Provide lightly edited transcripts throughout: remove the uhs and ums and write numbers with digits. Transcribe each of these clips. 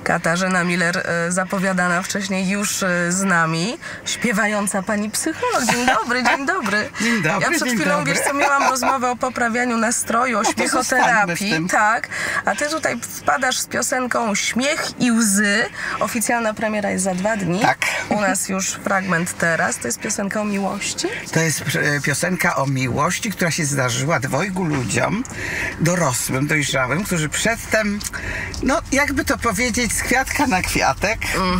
Katarzyna Miller, zapowiadana wcześniej już z nami, śpiewająca pani psycholog. Dzień dobry, dzień dobry. Dzień dobry, ja przed chwilą, wiesz co, miałam rozmowę o poprawianiu nastroju, o śmiechoterapii. Tak, a ty tutaj wpadasz z piosenką Śmiech i łzy. Oficjalna premiera jest za 2 dni. Tak. U nas już fragment teraz. To jest piosenka o miłości? To jest piosenka o miłości, która się zdarzyła 2 ludziom, dorosłym, dojrzałym, którzy przedtem, no jakby to powiedzieć, z kwiatka na kwiatek,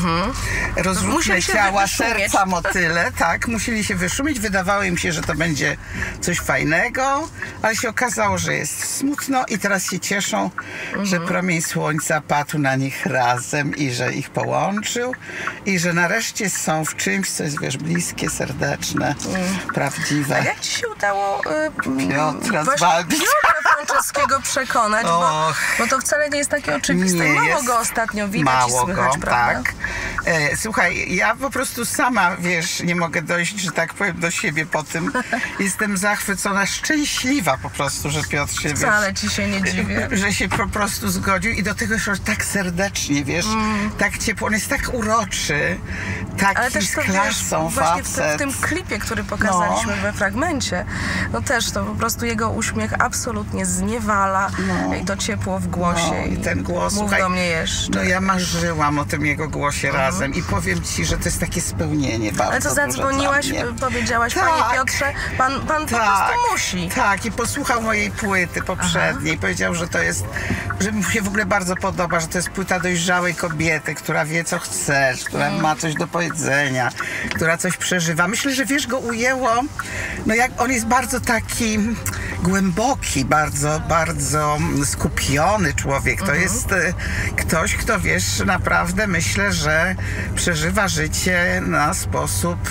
rozrzutne ciała, serca, motyle, tak, musieli się wyszumieć. Wydawało im się, że to będzie coś fajnego, ale się okazało, że jest smutno i teraz się cieszą, że promień słońca padł na nich razem i że ich połączył i że nareszcie są w czymś, co jest, wiesz, bliskie, serdeczne, prawdziwe. A jak ci się udało Piotra Franceskiego przekonać, bo to wcale nie jest takie oczywiste. Mało go ostatnio widać i słychać, prawda? Tak. Słuchaj, ja po prostu sama, wiesz, nie mogę dojść, że tak powiem, do siebie po tym. Jestem zachwycona, szczęśliwa po prostu, że Piotr się, wcale ci się nie dziwię. Że się po prostu zgodził i do tego jeszcze tak serdecznie, wiesz, tak ciepło. On jest tak uroczy, taki ale też z klasą właśnie facet. w tym klipie, który pokazaliśmy we fragmencie, no też to po prostu jego uśmiech absolutnie zniewala i to ciepło w głosie. I ten głos, mów do mnie jeszcze. No ja marzyłam o tym jego głosie razem i powiem ci, że to jest takie spełnienie bardzo. Ale to zadzwoniłaś, powiedziałaś, tak, panie Piotrze, pan po prostu musi. Tak, i posłuchał mojej płyty poprzedniej. Powiedział, że to jest, że mu się w ogóle bardzo podoba, że to jest płyta dojrzałej kobiety, która wie, co chce, która ma coś do powiedzenia, która coś przeżywa. Myślę, że wiesz, go ujęło, no jak on jest bardzo taki głęboki, bardzo, bardzo skupiony człowiek. To jest ktoś, kto, wiesz, naprawdę myślę, że przeżywa życie na sposób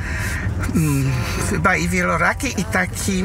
chyba i wieloraki, i taki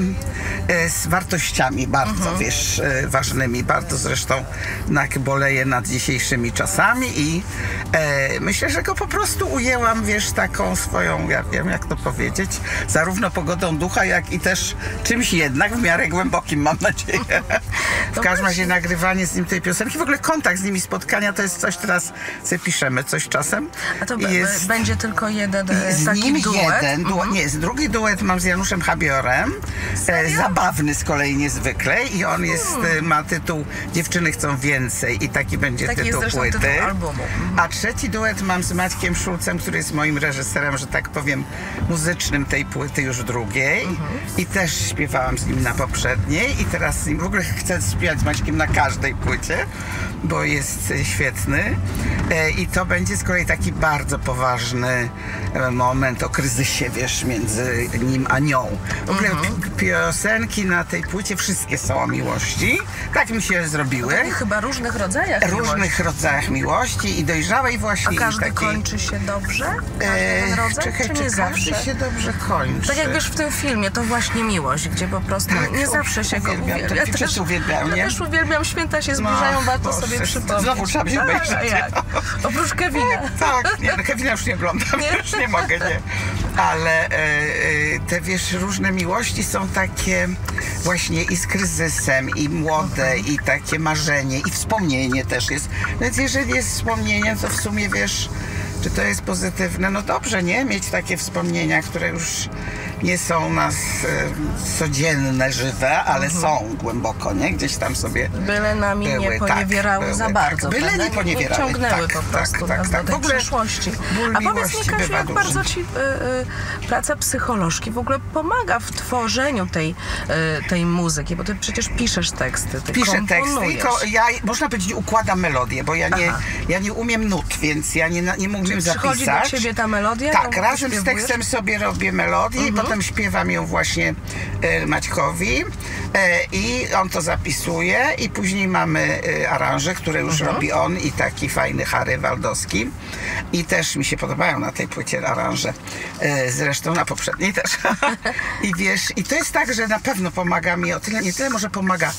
z wartościami bardzo, wiesz, ważnymi. Bardzo zresztą boleję nad dzisiejszymi czasami i myślę, że go po prostu ujęłam, wiesz, taką swoją, ja wiem, jak to powiedzieć, zarówno pogodą ducha, jak i też czymś jednak w miarę głębokim, mam nadzieję. W każdym razie nagrywanie z nim tej piosenki, w ogóle kontakt z nimi, spotkania, to jest coś, teraz sobie piszemy coś czasem. A to będzie tylko jeden z taki nim duet? Nie, drugi duet mam z Januszem Habiorem. Zabawny z kolei niezwykle i on jest, ma tytuł Dziewczyny chcą więcej i taki będzie tytuł płyty. Tytuł albumu. A trzeci duet mam z Maćkiem Szulcem, który jest moim reżyserem, że tak powiem, muzycznym tej płyty, już drugiej. I też śpiewałam z nim na poprzedniej i teraz z nim w ogóle chcę śpiewać z Maćkiem na każdej płycie, bo jest świetny. I to będzie z kolei taki bardzo poważny moment o kryzysie, wiesz, między nim a nią. W ogóle piosenki na tej płycie wszystkie są o miłości. Tak mi się zrobiły. I chyba różnych rodzajach rodzajach miłości i dojrzałej właśnie. A każdy takiej kończy się dobrze? Ten rodzaj, czy nie zawsze? Każdy się dobrze kończy. Tak jak wiesz, w tym filmie to właśnie miłość, gdzie po prostu nie zawsze się go uwielbia. Ja też uwielbiam, święta się zbliżają, warto sobie przypomnieć. Znowu trzeba się obejrzeć. Oprócz Kevina. Tak, nie, Kevina już nie oglądam, już nie mogę, nie. Ale te, wiesz, różne miłości są takie właśnie i z kryzysem, i młode, i takie marzenie, i wspomnienie też jest. Więc jeżeli jest wspomnienie, to w sumie, wiesz, czy to jest pozytywne? No dobrze, nie? Mieć takie wspomnienia, które już nie są nas codzienne, żywe, ale są głęboko, nie? Gdzieś tam sobie byle nami nie poniewierały za bardzo. Byle nie poniewierały. Nie ciągnęły po prostu nas do tej przyszłości. A powiedz mi, Kasiu, jak bardzo ci praca psycholożki w ogóle pomaga w tworzeniu tej muzyki, bo ty przecież piszesz teksty, ty Piszę komponujesz. teksty i ja, można powiedzieć, układam melodię, bo ja nie umiem nut, więc ja nie umiem zapisać. Przychodzi do ciebie ta melodia? Tak, razem z tekstem sobie robię melodię i potem śpiewam ją właśnie Maćkowi i on to zapisuje i później mamy aranże, które już robi on i taki fajny Harry Waldowski i też mi się podobają na tej płycie aranże, zresztą na poprzedniej też. I wiesz, i to jest tak, że na pewno pomaga mi o tyle, nie tyle może pomaga,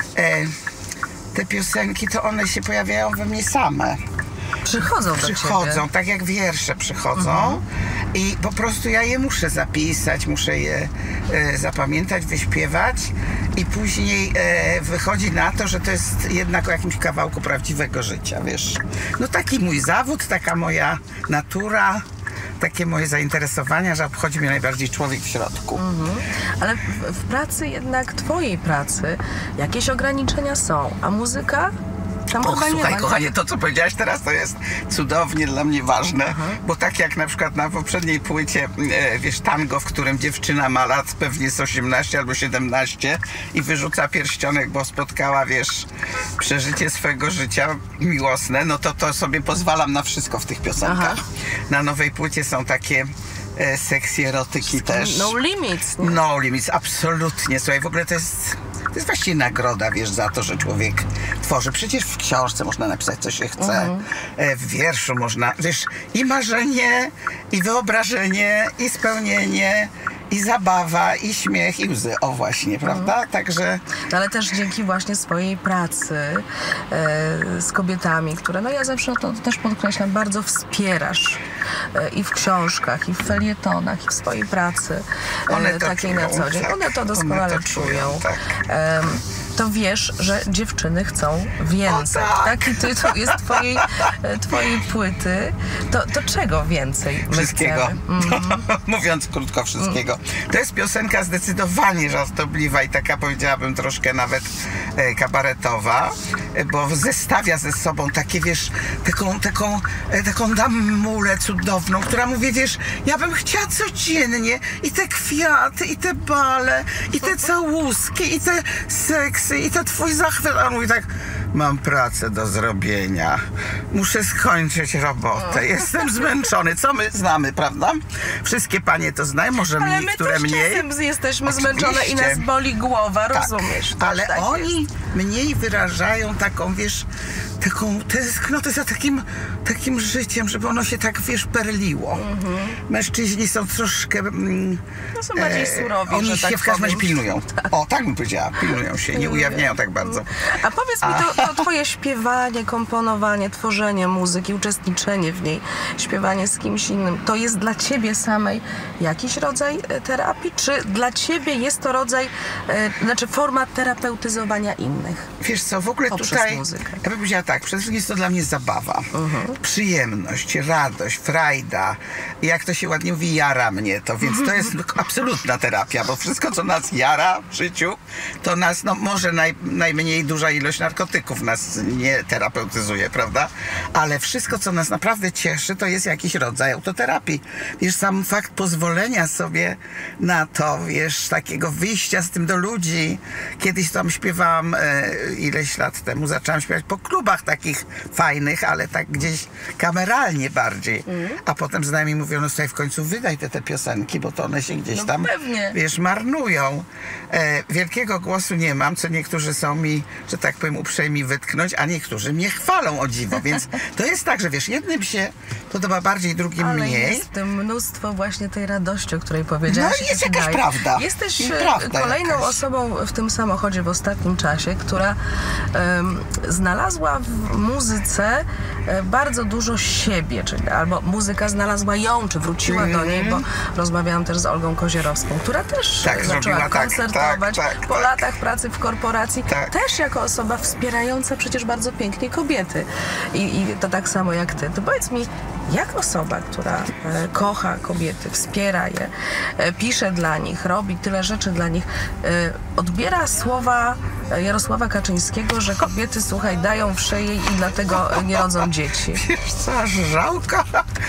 te piosenki, to one się pojawiają we mnie same. Przychodzą do ciebie. Tak jak wiersze przychodzą. I po prostu ja je muszę zapisać, muszę je zapamiętać, wyśpiewać i później wychodzi na to, że to jest jednak o jakimś kawałku prawdziwego życia, wiesz. No taki mój zawód, taka moja natura, takie moje zainteresowania, że obchodzi mnie najbardziej człowiek w środku. Ale w pracy jednak, twojej pracy, jakieś ograniczenia są, a muzyka? Tam chyba nie Słuchaj, ma, kochanie, to co powiedziałaś teraz, to jest cudownie dla mnie ważne, bo tak jak na przykład na poprzedniej płycie, wiesz, tango, w którym dziewczyna ma lat pewnie z 18 albo 17 i wyrzuca pierścionek, bo spotkała, wiesz, przeżycie swojego życia miłosne, no to sobie pozwalam na wszystko w tych piosenkach. Na nowej płycie są takie sekcje erotyki też. No limits. Nie? No limits, absolutnie. Słuchaj, w ogóle to jest właściwie nagroda, wiesz, za to, że człowiek tworzy. Przecież w książce można napisać, co się chce. W wierszu można, wiesz, i marzenie, i wyobrażenie, i spełnienie, i zabawa, i śmiech, i łzy. O właśnie, prawda? Także... No, ale też dzięki właśnie swojej pracy z kobietami, które, no ja zawsze to też podkreślam, bardzo wspierasz i w książkach, i w felietonach, i w swojej pracy takiej na co dzień. One to doskonale czują. Tak. To wiesz, że dziewczyny chcą więcej. O, tak. Taki tytuł jest twojej płyty. To czego więcej my Wszystkiego. chcemy? Mówiąc krótko, wszystkiego. To jest piosenka zdecydowanie żartobliwa i taka, powiedziałabym, troszkę nawet kabaretowa, bo zestawia ze sobą takie, wiesz, taką damulę cudowną, która mówi, wiesz, ja bym chciała codziennie i te kwiaty, i te bale, i te całuski, i te seksy, i ten twój zachwyt. A on mówi tak, mam pracę do zrobienia, muszę skończyć robotę, jestem zmęczony. Co my znamy, prawda? Wszystkie panie to znają, może Ale mniej, my które też mniej. czasem jesteśmy Oczywiście. zmęczone i nas boli głowa, Tak, rozumiesz? ale tak oni mniej wyrażają taką, wiesz, taką tęsknotę za takim życiem, żeby ono się tak, wiesz, perliło. Mężczyźni są troszkę... No są bardziej surowi, oni że się tak w każdym razie powiem. pilnują. O, tak bym powiedziała, pilnują się, nie ujawniają tak bardzo. A powiedz mi, to twoje śpiewanie, komponowanie, tworzenie muzyki, uczestniczenie w niej, śpiewanie z kimś innym, to jest dla ciebie samej jakiś rodzaj terapii? Czy dla ciebie jest to rodzaj, znaczy forma terapeutyzowania innych? Wiesz co, w ogóle Poprzez tutaj, muzykę. ja bym powiedziała tak, przede wszystkim jest to dla mnie zabawa, przyjemność, radość, frajda. I jak to się ładnie mówi, jara mnie to, więc to jest absolutna terapia, bo wszystko, co nas jara w życiu, to nas, no może najmniej duża ilość narkotyków nas nie terapeutyzuje, prawda? Ale wszystko, co nas naprawdę cieszy, to jest jakiś rodzaj autoterapii. Wiesz, sam fakt pozwolenia sobie na to, wiesz, takiego wyjścia z tym do ludzi. Kiedyś tam śpiewałam ileś lat temu, zaczęłam śpiewać po klubach takich fajnych, ale tak gdzieś kameralnie bardziej. A potem znajomi mówią, no słuchaj, w końcu wydaj te piosenki, bo to one się gdzieś tam, pewnie. wiesz, marnują. Wielkiego głosu nie mam, co niektórzy są mi, że tak powiem, uprzejmi wytknąć, a niektórzy mnie chwalą, o dziwo. Więc to jest tak, że wiesz, jednym się podoba bardziej, drugim Ale mniej. jest w tym mnóstwo właśnie tej radości, o której powiedziałaś. No jest jakaś prawda. Jesteś Prawda kolejną jakaś. osobą w tym samochodzie w ostatnim czasie, która znalazła w muzyce bardzo dużo siebie, czyli albo muzyka znalazła ją, czy wróciła do niej, bo rozmawiałam też z Olgą Kozierowską, która też Tak, zaczęła zrobiła, koncertować tak, po latach pracy w korporacji, Tak. też jako osoba wspierająca przecież bardzo pięknie kobiety. I to tak samo jak ty. To powiedz mi, jak osoba, która kocha kobiety, wspiera je, pisze dla nich, robi tyle rzeczy dla nich, odbiera słowa Jarosława Kaczyńskiego, że kobiety, słuchaj, dają w szyję i dlatego nie rodzą dzieci. Wiesz co, żałka.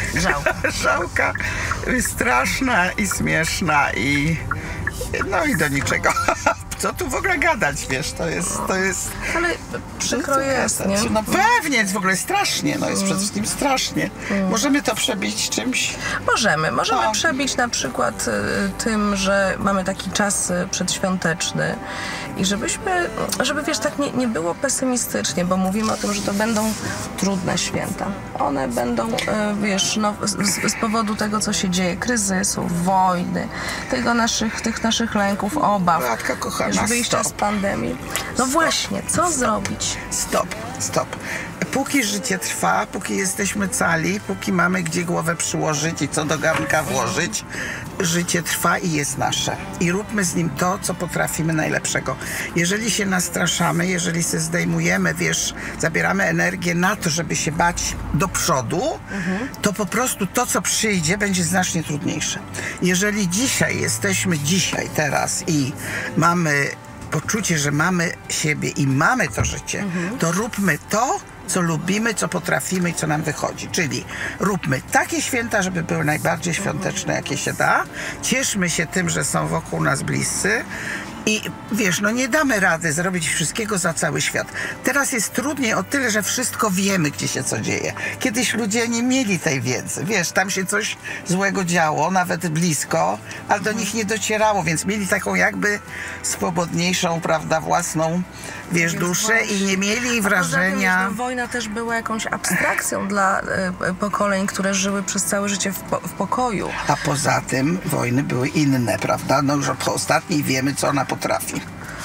Żałka straszna i śmieszna i no i do niczego. Co tu w ogóle gadać, wiesz, to jest... Ale przykro jest, nie? No pewnie, jest w ogóle strasznie, no jest przede wszystkim strasznie. Możemy to przebić czymś? Możemy przebić na przykład tym, że mamy taki czas przedświąteczny i żeby wiesz, tak nie było pesymistycznie, bo mówimy o tym, że to będą trudne święta. One będą, wiesz, no, z powodu tego, co się dzieje, kryzysów, wojny, tych naszych lęków, obaw. Matka kochana, też wyjścia z pandemii. No właśnie, co zrobić? Stop. Póki życie trwa, póki jesteśmy cali, póki mamy gdzie głowę przyłożyć i co do garnka włożyć, życie trwa i jest nasze. I róbmy z nim to, co potrafimy najlepszego. Jeżeli się nastraszamy, jeżeli się zdejmujemy, zabieramy energię na to, żeby się bać do przodu, to po prostu to, co przyjdzie, będzie znacznie trudniejsze. Jeżeli jesteśmy teraz i mamy poczucie, że mamy siebie i mamy to życie, to róbmy to, co lubimy, co potrafimy i co nam wychodzi. Czyli róbmy takie święta, żeby były najbardziej świąteczne, jakie się da. Cieszmy się tym, że są wokół nas bliscy. I nie damy rady zrobić wszystkiego za cały świat. Teraz jest trudniej o tyle, że wszystko wiemy, gdzie się co dzieje. Kiedyś ludzie nie mieli tej wiedzy. Tam się coś złego działo, nawet blisko, ale do nich nie docierało, więc mieli taką jakby swobodniejszą, prawda, własną, duszę i nie mieli wrażenia... Poza tym, wojna też była jakąś abstrakcją dla pokoleń, które żyły przez całe życie w pokoju. A poza tym wojny były inne, prawda? Już po ostatniej wiemy, co ona potrafi.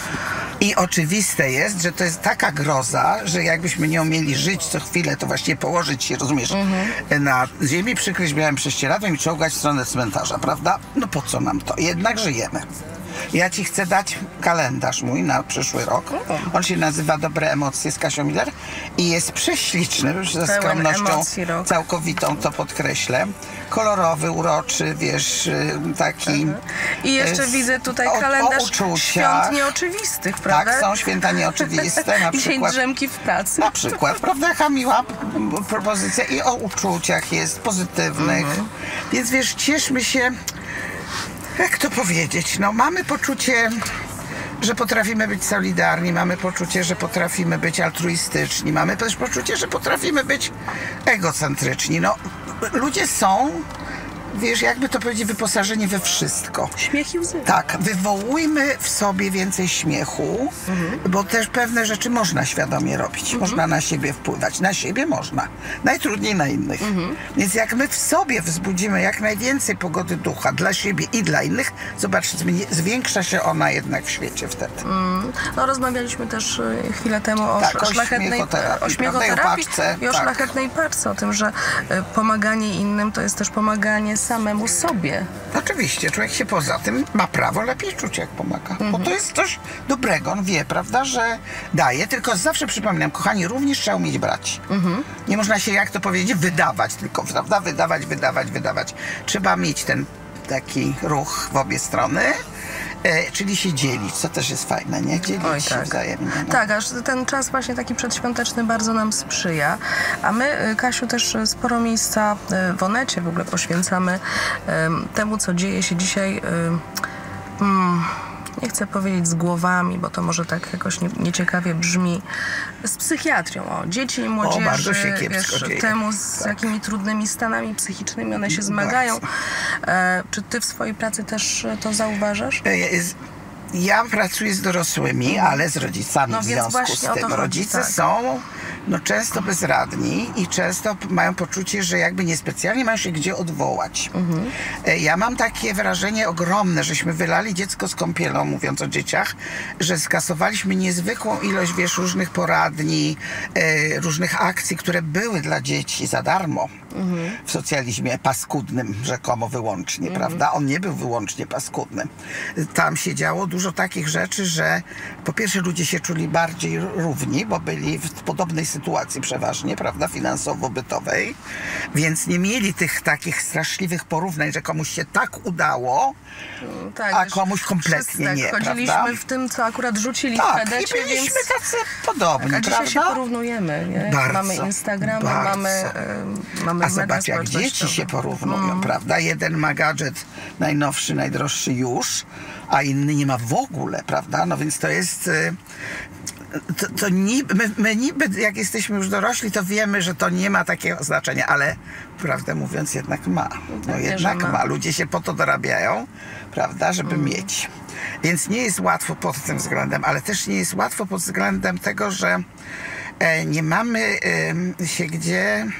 I oczywiste jest, że to jest taka groza, że jakbyśmy nie umieli żyć co chwilę, to właśnie położyć się, rozumiesz, na ziemi, przykryć białym prześcieradłem i czołgać w stronę cmentarza, prawda? No po co nam to? Jednak żyjemy. Ja ci chcę dać kalendarz mój na przyszły rok. On się nazywa Dobre Emocje z Kasią Miller i jest prześliczny, ze skromnością całkowitą to podkreślę. Kolorowy, uroczy, taki... I jeszcze widzę tutaj kalendarz świąt nieoczywistych, prawda? Tak, są święta nieoczywiste, na Dzisiaj przykład... drzemki w pracy. Na przykład, prawda, jaka miła propozycja i o uczuciach jest, pozytywnych. Więc cieszmy się... Jak to powiedzieć? Mamy poczucie, że potrafimy być solidarni, mamy poczucie, że potrafimy być altruistyczni, mamy też poczucie, że potrafimy być egocentryczni. Ludzie są, jakby to powiedzieć, wyposażeni we wszystko. Śmiech i łzy. Tak, wywołujmy w sobie więcej śmiechu, bo też pewne rzeczy można świadomie robić. Można na siebie wpływać. Na siebie można. Najtrudniej na innych. Więc jak my w sobie wzbudzimy jak najwięcej pogody ducha dla siebie i dla innych, zobaczcie, zwiększa się ona jednak w świecie wtedy. Rozmawialiśmy też chwilę temu o szlachetnej śmiechoterapii i o szlachetnej paczce, o tym, że pomaganie innym to jest też pomaganie samemu sobie. Oczywiście, człowiek się poza tym ma prawo lepiej czuć, jak pomaga. Bo to jest coś dobrego, on wie, prawda, że daje, tylko zawsze przypominam, kochani, również trzeba umieć brać. Nie można się, jak to powiedzieć, wydawać tylko, prawda, wydawać. Trzeba mieć ten taki ruch w obie strony. Czyli się dzielić, co też jest fajne, nie? Dzielić się wzajemnie. Tak, aż ten czas właśnie taki przedświąteczny bardzo nam sprzyja. A my, Kasiu, też sporo miejsca w Onecie w ogóle poświęcamy temu, co dzieje się dzisiaj, nie chcę powiedzieć z głowami, bo to może tak jakoś nieciekawie brzmi, z psychiatrią. Dzieci i młodzieży, bardzo się kiepsko dzieje. Temu, z jakimi trudnymi stanami psychicznymi one się zmagają. Czy ty w swojej pracy też to zauważasz? Ja pracuję z dorosłymi, ale z rodzicami w związku z tym. Rodzice są często bezradni i często mają poczucie, że jakby niespecjalnie mają się gdzie odwołać. Ja mam takie wrażenie ogromne, żeśmy wylali dziecko z kąpielą, mówiąc o dzieciach, że skasowaliśmy niezwykłą ilość, różnych poradni, różnych akcji, które były dla dzieci za darmo w socjalizmie paskudnym, rzekomo wyłącznie, prawda? On nie był wyłącznie paskudny. Tam się działo dużo takich rzeczy, że po pierwsze ludzie się czuli bardziej równi, bo byli w podobnej sytuacji przeważnie, prawda, finansowo-bytowej, więc nie mieli tych takich straszliwych porównań, że komuś się tak udało, a komuś kompletnie nie, chodziliśmy, prawda? W tym, co akurat rzucili w Tak, pedecie, i byliśmy więc... tacy podobni, a dzisiaj prawda? się porównujemy, nie? Mamy Instagramy, mamy a zobacz, jak dzieci się porównują, prawda? Jeden ma gadżet najnowszy, najdroższy już, a inny nie ma w ogóle, prawda? No więc to jest... My niby, jak jesteśmy już dorośli, to wiemy, że to nie ma takiego znaczenia, ale prawdę mówiąc jednak ma. Jednak ma. Ludzie się po to dorabiają, prawda, żeby mieć. Więc nie jest łatwo pod tym względem, ale też nie jest łatwo pod względem tego, że nie mamy się gdzie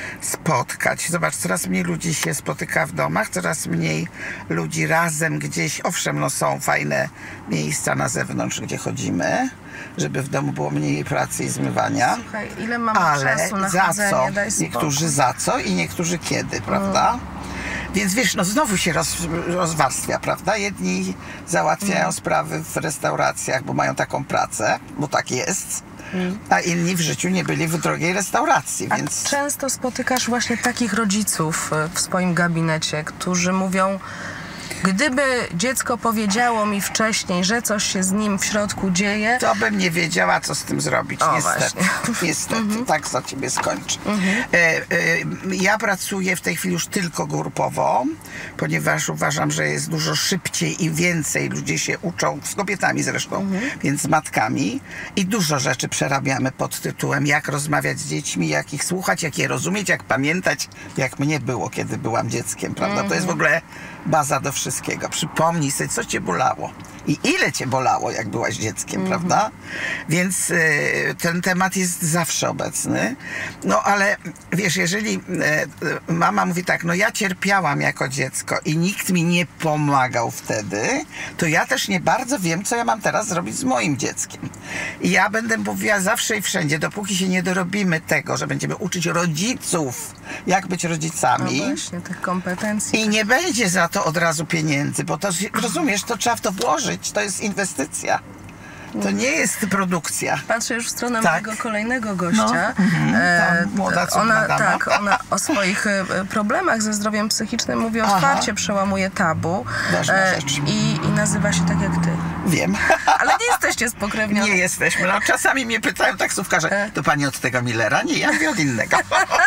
spotkać. Zobacz, coraz mniej ludzi się spotyka w domach, coraz mniej ludzi razem gdzieś. Owszem, no są fajne miejsca na zewnątrz, gdzie chodzimy, żeby w domu było mniej pracy i zmywania. Słuchaj, ile mamy czasu na za chodzenie, co? daj spokój. Niektórzy za co i niektórzy kiedy, prawda? Więc wiesz, no znowu się rozwarstwia, prawda? Jedni załatwiają sprawy w restauracjach, bo mają taką pracę, bo tak jest, a inni w życiu nie byli w drogiej restauracji, A więc... często spotykasz właśnie takich rodziców w swoim gabinecie, którzy mówią: gdyby dziecko powiedziało mi wcześniej, że coś się z nim w środku dzieje, to bym nie wiedziała, co z tym zrobić. O, Niestety. Niestety. Tak za ciebie skończę. Ja pracuję w tej chwili już tylko grupowo, ponieważ uważam, że jest dużo szybciej i więcej ludzie się uczą, z kobietami zresztą, więc z matkami. I dużo rzeczy przerabiamy pod tytułem jak rozmawiać z dziećmi, jak ich słuchać, jak je rozumieć, jak pamiętać, jak mnie było, kiedy byłam dzieckiem, prawda? To jest w ogóle baza do wszystkiego. Przypomnij sobie, co cię bolało i ile cię bolało, jak byłaś dzieckiem, prawda? Więc ten temat jest zawsze obecny. No ale wiesz, jeżeli mama mówi tak, no ja cierpiałam jako dziecko i nikt mi nie pomagał wtedy, to ja też nie bardzo wiem, co ja mam teraz zrobić z moim dzieckiem. I ja będę mówiła zawsze i wszędzie, dopóki się nie dorobimy tego, że będziemy uczyć rodziców, jak być rodzicami. no właśnie, tych kompetencji. I nie będzie za to od razu pieniędzy, bo to, rozumiesz, to trzeba w to włożyć, to jest inwestycja. To nie jest produkcja. Patrzę już w stronę Tak. mojego kolejnego gościa. Ta młoda cudna dama. Ona o swoich problemach ze zdrowiem psychicznym mówi otwarcie, przełamuje tabu Ważna rzecz. i nazywa się tak jak ty. Wiem. Ale nie jesteście spokrewnione. Nie jesteśmy. No, czasami mnie pytają taksówkarze, to pani od tego Millera? Nie, ja mówię od innego.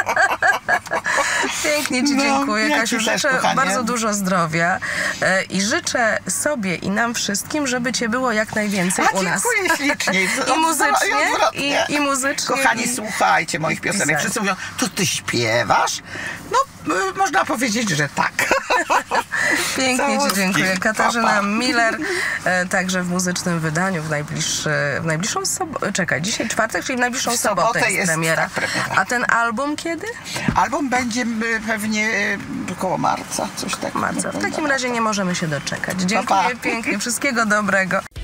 Pięknie ci dziękuję, ja Kasiu. ci też, Życzę kochanie. bardzo dużo zdrowia i życzę sobie i nam wszystkim, żeby cię było jak najwięcej u nas. Dziękuję ślicznie. I muzycznie, i muzycznie. Kochani, i... słuchajcie moich piosenek. pisać. Wszyscy mówią, to ty śpiewasz? No, można powiedzieć, że tak. Pięknie ci Całuski. dziękuję. Pa, Katarzyna pa. Miller, także w muzycznym wydaniu w najbliższą sobotę. Czekaj, dzisiaj czwartek, czyli w najbliższą W sobotę sobotę jest jest, premiera. tak, premiera. A ten album kiedy? Album będzie pewnie koło marca, coś takiego. Marca. W takim razie nie możemy się doczekać. Pa, Dziękuję pa. pięknie. Wszystkiego dobrego.